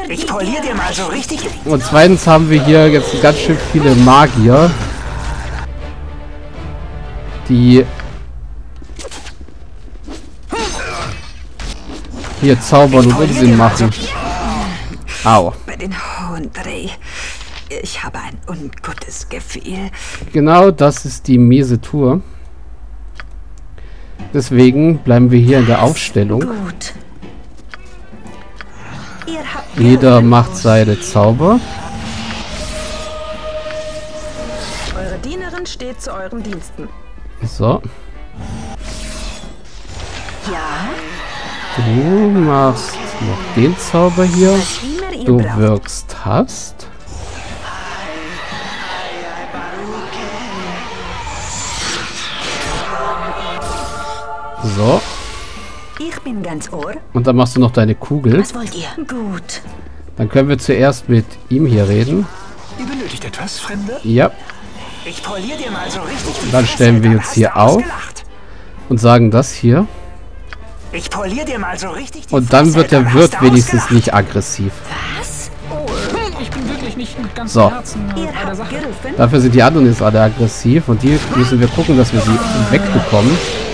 Ich poliere dir mal so richtig. Und zweitens haben wir hier jetzt ganz schön viele Magier, die hier zaubern und Unsinn machen. Au. Bei den hohen Dreh. Ich habe ein ungutes Gefühl. Genau, das ist die miese Tour. Deswegen bleiben wir hier in der Aufstellung. Gut. Ihr habt Jeder macht seine Zauber. Eure Dienerin steht zu euren Diensten. So. Ja, Du machst noch den Zauber hier. was immer ihr Du braucht. wirkst Hast. So. Ich bin ganz Ohr. Und dann machst du noch deine Kugel. Was wollt ihr? Gut. Dann können wir zuerst mit ihm hier reden. Ihr benötigt etwas, Fremde? Ja. Ich poliere dir mal so richtig. Dann stellen wir uns hier auf und sagen das hier. Ich poliere dir mal so richtig. die Und dann Fresse, wird der dann Wirt hast du wenigstens ausgelacht. nicht aggressiv. Was? Ich bin wirklich nicht mit ganzem So. Herzen Ihr bei der habt Sache. gerufen? Dafür sind die anderen jetzt alle aggressiv und die müssen wir gucken, dass wir sie wegbekommen.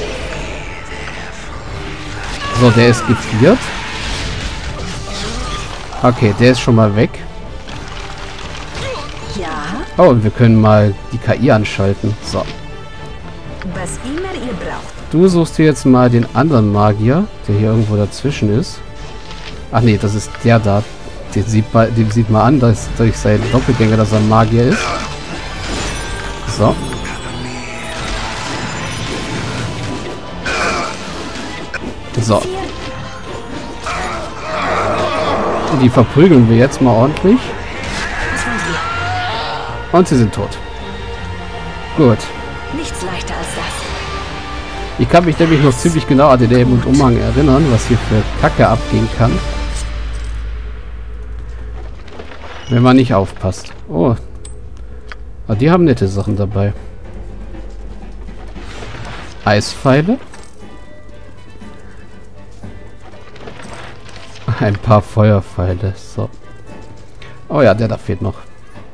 So, der ist geviert. Okay, der ist schon mal weg. Ja, Oh, und wir können mal die KI anschalten. So. was immer ihr braucht. Du suchst dir jetzt mal den anderen Magier, der hier irgendwo dazwischen ist. Ach nee, das ist der da. Den sieht man an, dass durch seinen Doppelgänger, dass er ein Magier ist. So. So. Die verprügeln wir jetzt mal ordentlich. Was wollt ihr? Und sie sind tot. Gut. Nichts leichter als das. Ich kann mich nämlich noch ziemlich genau an den Eben und Umhang erinnern, was hier für Kacke abgehen kann. Wenn man nicht aufpasst. Oh. Aber die haben nette Sachen dabei. Eispfeile. Ein paar Feuerpfeile. So. Oh ja, der da fehlt noch.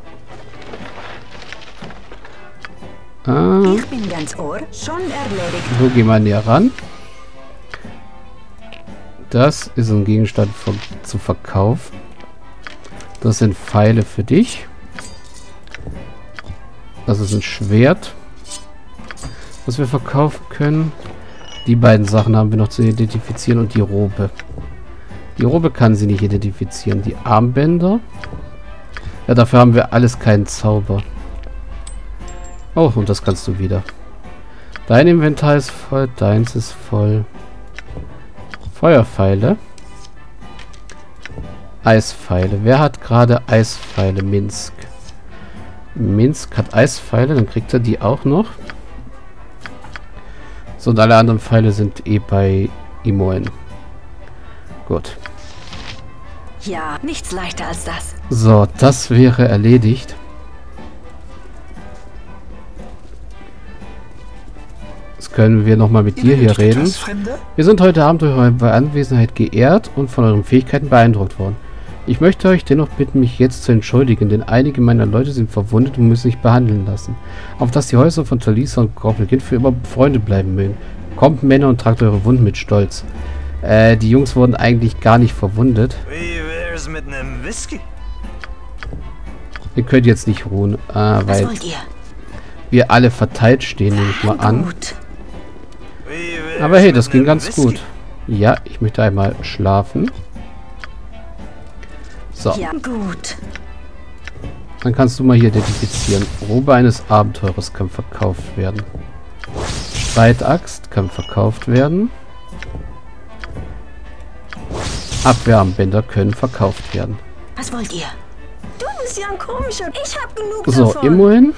Ah, Ich bin ganz Ohr. Schon erledigt. so gehen wir näher ran. Das ist ein Gegenstand zu verkaufen. Das sind Pfeile für dich. Das ist ein Schwert, was wir verkaufen können. Die beiden Sachen haben wir noch zu identifizieren und die Robe. Die Robe kann sie nicht identifizieren. Die Armbänder. Ja, dafür haben wir alles keinen Zauber. Oh, und das kannst du wieder. Dein Inventar ist voll, deins ist voll. Feuerpfeile. Eispfeile. Wer hat gerade Eispfeile? Minsk. Minsk hat Eispfeile, dann kriegt er die auch noch. So, und alle anderen Pfeile sind eh bei Imoen. Gut. Ja, nichts leichter als das. So, das wäre erledigt. Jetzt können wir nochmal mit dir hier reden. Etwas, Fremde? Wir sind heute Abend durch eure Anwesenheit geehrt und von euren Fähigkeiten beeindruckt worden. Ich möchte euch dennoch bitten, mich jetzt zu entschuldigen, denn einige meiner Leute sind verwundet und müssen sich behandeln lassen. Auf dass die Häuser von Talisa und Groppelkind für immer Freunde bleiben mögen. Kommt, Männer, und tragt eure Wunden mit Stolz. Die Jungs wurden eigentlich gar nicht verwundet. Wie wär's mit nem Whisky? Ihr könnt jetzt nicht ruhen, Was weil wollt ihr? wir alle verteilt stehen, nehme ich mal an. Gut. Wie wär's Aber hey, das mit ging nem ganz Whisky? gut. Ja, ich möchte einmal schlafen. So, Ja, gut. dann kannst du mal hier identifizieren. Robe eines Abenteurers kann verkauft werden. Streitaxt kann verkauft werden. Abwehrarmbänder können verkauft werden. Was wollt ihr? Du bist ja ein komischer. Ich hab genug So, davon. immerhin.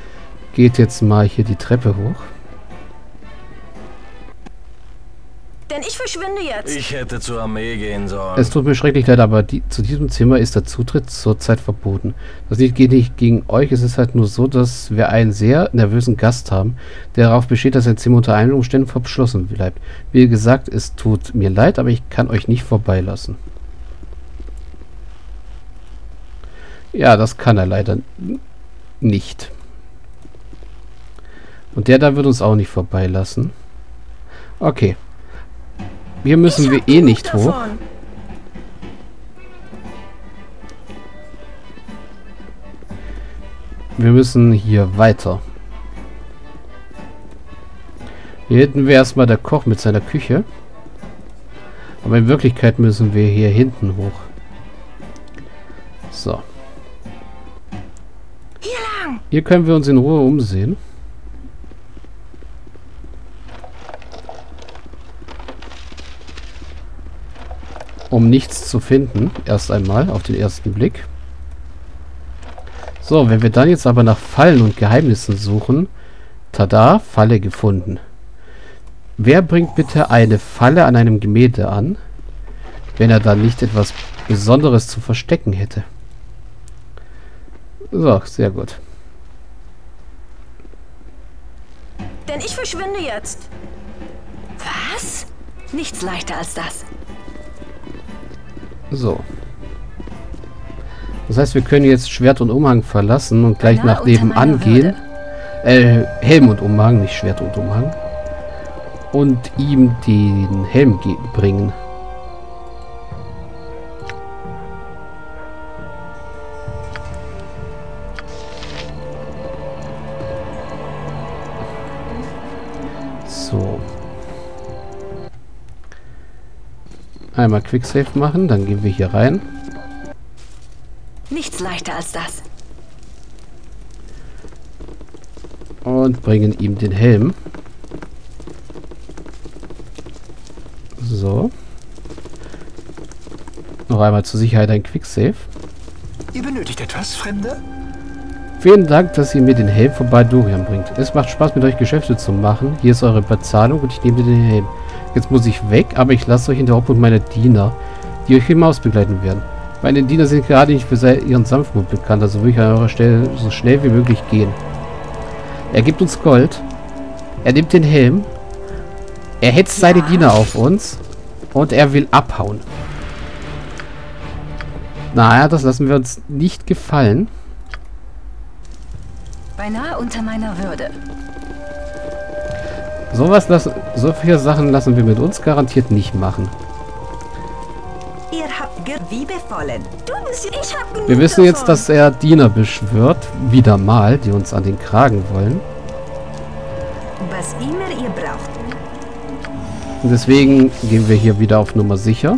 Geht jetzt mal hier die Treppe hoch. Denn ich verschwinde jetzt. Ich hätte zur Armee gehen sollen. Es tut mir schrecklich leid, aber zu diesem Zimmer ist der Zutritt zurzeit verboten. Das geht nicht gegen euch, es ist halt nur so, dass wir einen sehr nervösen Gast haben, der darauf besteht, dass sein Zimmer unter allen Umständen verschlossen bleibt. Wie gesagt, es tut mir leid, aber ich kann euch nicht vorbeilassen. Ja, das kann er leider nicht. Und der da wird uns auch nicht vorbeilassen. Okay. Hier müssen wir eh nicht hoch. Wir müssen hier weiter. Hier hinten wäre erstmal der Koch mit seiner Küche. Aber in Wirklichkeit müssen wir hier hinten hoch. So. Hier können wir uns in Ruhe umsehen. Um nichts zu finden. Erst einmal auf den ersten Blick. So, wenn wir dann jetzt aber nach Fallen und Geheimnissen suchen. Tada, Falle gefunden. Wer bringt bitte eine Falle an einem Gemälde an, wenn er dann nicht etwas Besonderes zu verstecken hätte? So, sehr gut. Denn ich verschwinde jetzt. Was? Nichts leichter als das. So. Das heißt, wir können jetzt Schwert und Umhang verlassen und gleich nach nebenan gehen. Helm und Umhang, nicht Schwert und Umhang. Und ihm den Helm bringen. So. Einmal Quicksave machen, dann gehen wir hier rein. Nichts leichter als das. Und bringen ihm den Helm. So. Noch einmal zur Sicherheit ein Quicksave. Ihr benötigt etwas, Fremde? Vielen Dank, dass ihr mir den Helm von Baldurian bringt. Es macht Spaß, mit euch Geschäfte zu machen. Hier ist eure Bezahlung und ich nehme dir den Helm. Jetzt muss ich weg, aber ich lasse euch in der Obhut meiner Diener, die euch im Haus begleiten werden. Meine Diener sind gerade nicht für ihren Sanftmut bekannt, also will ich an eurer Stelle so schnell wie möglich gehen. Er gibt uns Gold. Er nimmt den Helm. Er hetzt seine Diener auf uns. Und er will abhauen. Naja, das lassen wir uns nicht gefallen. Beinahe unter meiner Würde. Solche Sachen lassen wir mit uns garantiert nicht machen. Ihr habt wie befohlen. Du bist... Ich hab genug Wir wissen jetzt, davon. dass er Diener beschwört. Wieder mal, die uns an den Kragen wollen. Was immer ihr braucht. Und deswegen gehen wir hier wieder auf Nummer sicher.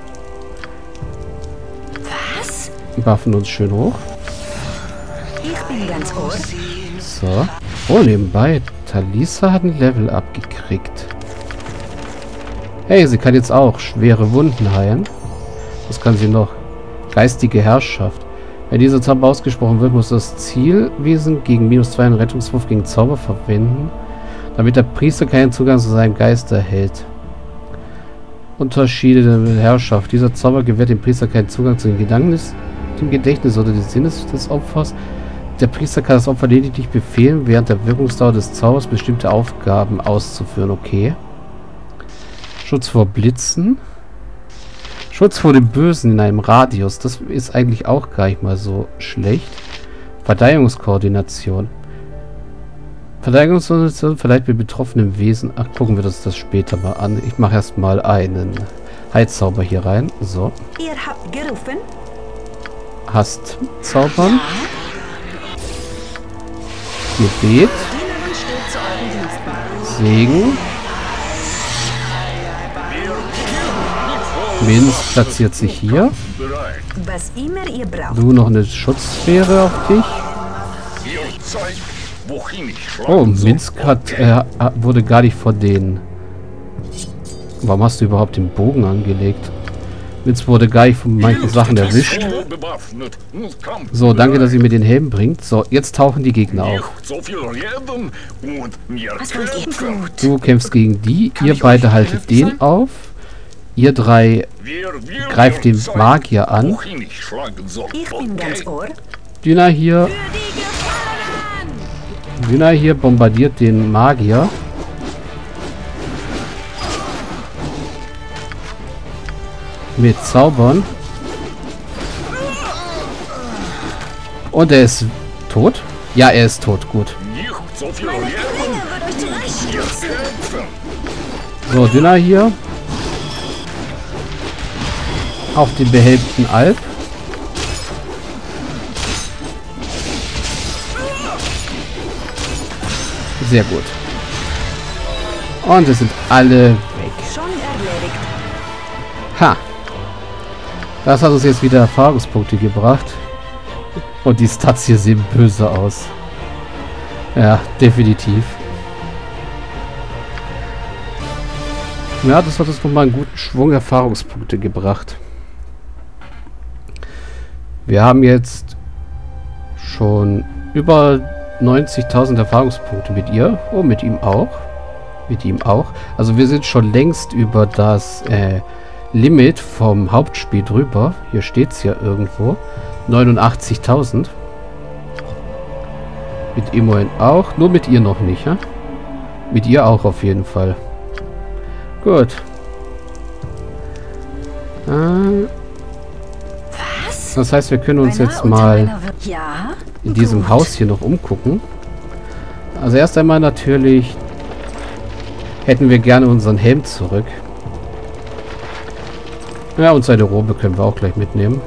Was? Buffen uns schön hoch. Ich bin ganz ohr. So. Oh, nebenbei. Talisa hat ein Level abgekriegt. Hey, sie kann jetzt auch schwere Wunden heilen. Was kann sie noch? Geistige Herrschaft. Wenn dieser Zauber ausgesprochen wird, muss das Zielwesen gegen -2 einen Rettungswurf gegen Zauber verwenden, damit der Priester keinen Zugang zu seinem Geist erhält. Unterschiede der Herrschaft. Dieser Zauber gewährt dem Priester keinen Zugang zu den Gedanken, dem Gedächtnis oder des Sinnes des Opfers. Der Priester kann das Opfer lediglich befehlen, während der Wirkungsdauer des Zaubers bestimmte Aufgaben auszuführen. Okay. Schutz vor Blitzen. Schutz vor dem Bösen in einem Radius. Das ist eigentlich auch gar nicht mal so schlecht. Verteidigungskoordination. Verteidigungskoordination verleiht mir betroffenen Wesen. Ach, gucken wir uns das später mal an. Ich mache erstmal einen Heilzauber hier rein. So. Ihr habt gerufen. Hast zaubern. Gebet. Segen. Minz platziert sich hier. Was immer ihr braucht. Du noch eine Schutzsphäre auf dich. Oh, Minsk wurde gar nicht von den... Warum hast du überhaupt den Bogen angelegt? Jetzt wurde gar nicht von manchen Sachen erwischt. So, danke, dass ihr mir den Helm bringt. So, jetzt tauchen die Gegner auf. Was wollt ihr? Gut. Du kämpfst gegen die. Ihr beide haltet den auf. Ihr drei greift den Magier an. Ich bin ganz Ohr. Dina hier bombardiert den Magier. Mit Zaubern. Und er ist tot? Ja, er ist tot. Gut. Meine Klinge wird euch zurechtstutzen. So, Dina hier. Auf den behelmten Alp. Sehr gut. Und es sind alle weg. Schon erledigt. Ha. Das hat uns jetzt wieder Erfahrungspunkte gebracht. Und die Stats hier sehen böse aus. Ja, definitiv. Ja, das hat uns nochmal einen guten Schwung Erfahrungspunkte gebracht. Wir haben jetzt schon über 90.000 Erfahrungspunkte mit ihr. Oh, mit ihm auch. Mit ihm auch. Also wir sind schon längst über das Limit vom Hauptspiel drüber. Hier steht es ja irgendwo. 89.000. Mit Imoen auch. Nur mit ihr noch nicht, ja? Mit ihr auch auf jeden Fall. Gut. Was? Das heißt, wir können uns Beinahe jetzt unter mal meiner Ja? in diesem Gut. Haus hier noch umgucken. Also erst einmal natürlich hätten wir gerne unseren Helm zurück. Ja, und seine Robe können wir auch gleich mitnehmen.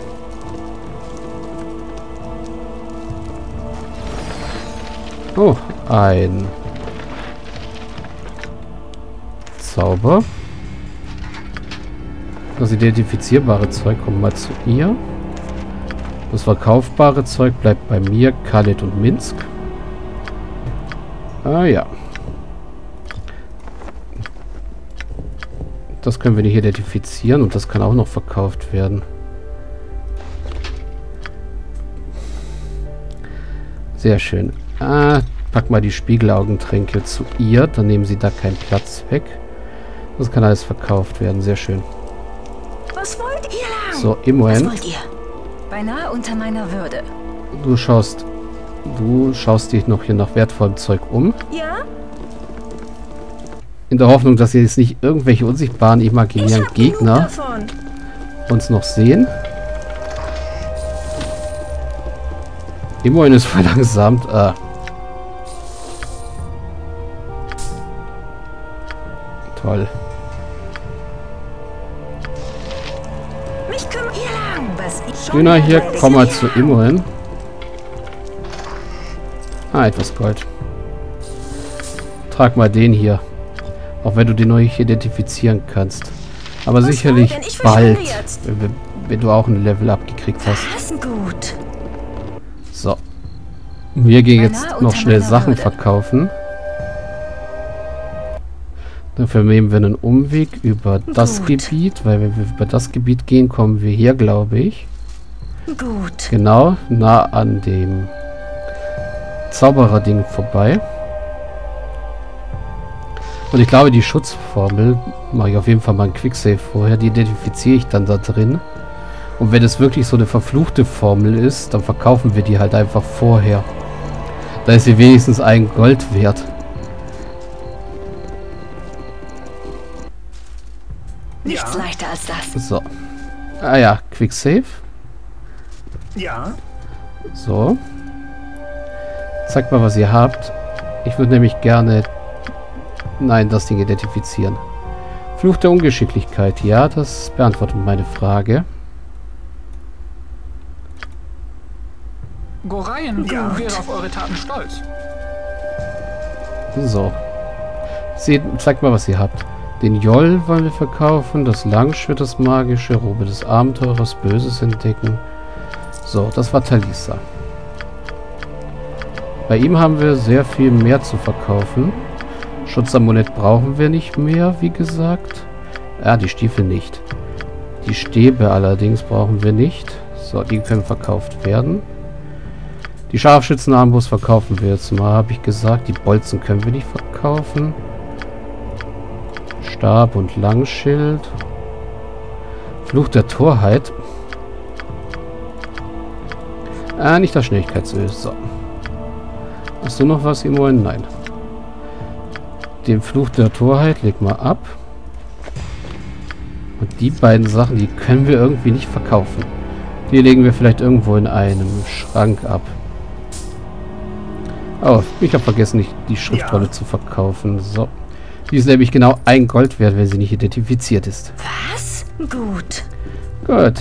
Oh, ein Zauber. Das identifizierbare Zeug kommt mal zu ihr. Das verkaufbare Zeug bleibt bei mir, Khalid und Minsk. Ah ja. Das können wir nicht identifizieren und das kann auch noch verkauft werden. Sehr schön. Pack mal die Spiegelaugentränke zu ihr, dann nehmen sie da keinen Platz weg. Das kann alles verkauft werden, sehr schön. Was wollt ihr lang? So, Was Imoen, wollt ihr? Beinahe unter meiner Würde. du schaust dich noch hier nach wertvollem Zeug um. Ja? In der Hoffnung, dass jetzt nicht irgendwelche unsichtbaren imaginären hab genug Gegner davon. uns noch sehen. Imoen ist verlangsamt. Toll. Mich kümmert ihr lang. Was ich schon Dünner hier, weiß. komm mal zu Imoen. Etwas Gold. Trag mal den hier. Auch wenn du den noch nicht identifizieren kannst. Aber Was sicherlich soll denn? Ich verschwinde bald, jetzt. wenn du auch ein Level abgekriegt hast. Was gut. So. Wir gehen Beinahe jetzt noch unter schnell meiner Sachen Würde. verkaufen. Dafür nehmen wir einen Umweg über das Gut. Gebiet, weil wenn wir über das Gebiet gehen, kommen wir hier, glaube ich. Gut. Genau, nah an dem Zauberer-Ding vorbei. Und ich glaube, die Schutzformel mache ich auf jeden Fall mal einen Quicksave vorher. Die identifiziere ich dann da drin. Und wenn es wirklich so eine verfluchte Formel ist, dann verkaufen wir die halt einfach vorher. Da ist sie wenigstens ein Gold wert. Nichts leichter als das. So. Ah ja, Quicksave. Ja. So. Zeigt mal, was ihr habt. Ich würde nämlich gerne... Nein, das Ding identifizieren. Fluch der Ungeschicklichkeit. Ja, das beantwortet meine Frage. Gorayen wäre auf eure Taten stolz. So. Zeigt mal, was ihr habt. Den Joll wollen wir verkaufen. Das Langschwert, das Magische. Robe des Abenteurers. Böses entdecken. So, das war Talisa. Bei ihm haben wir sehr viel mehr zu verkaufen. Schutzamulett brauchen wir nicht mehr, wie gesagt. Ja, die Stiefel nicht. Die Stäbe allerdings brauchen wir nicht. So, die können verkauft werden. Die Scharfschützenarmbrust verkaufen wir jetzt mal, habe ich gesagt. Die Bolzen können wir nicht verkaufen. Stab und Langschild. Fluch der Torheit. Nicht das Schnelligkeitsöl. So. Hast du noch was, Imoen? Nein. Den Fluch der Torheit leg mal ab. Und die beiden Sachen, die können wir irgendwie nicht verkaufen. Die legen wir vielleicht irgendwo in einem Schrank ab. Oh, ich habe vergessen, die Schriftrolle zu verkaufen. So. Die ist nämlich genau 1 Gold wert, wenn sie nicht identifiziert ist. Was? Gut. Gut.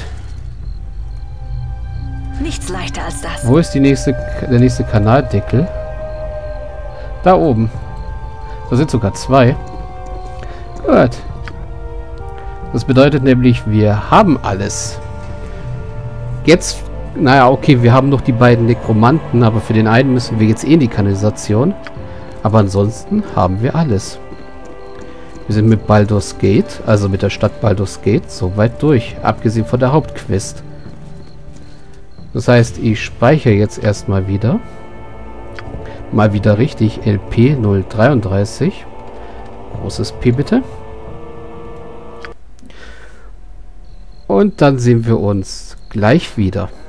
Nichts leichter als das. Wo ist der nächste Kanaldeckel? Da oben. Da sind sogar 2. Gut. Das bedeutet nämlich, wir haben alles. Jetzt, naja, okay, wir haben noch die beiden Nekromanten, aber für den einen müssen wir jetzt in die Kanalisation. Aber ansonsten haben wir alles. Wir sind mit Baldur's Gate, also mit der Stadt Baldur's Gate, soweit durch. Abgesehen von der Hauptquest. Das heißt, ich speichere jetzt erstmal wieder. Mal wieder richtig. LP 033. Großes P bitte. Und dann sehen wir uns gleich wieder.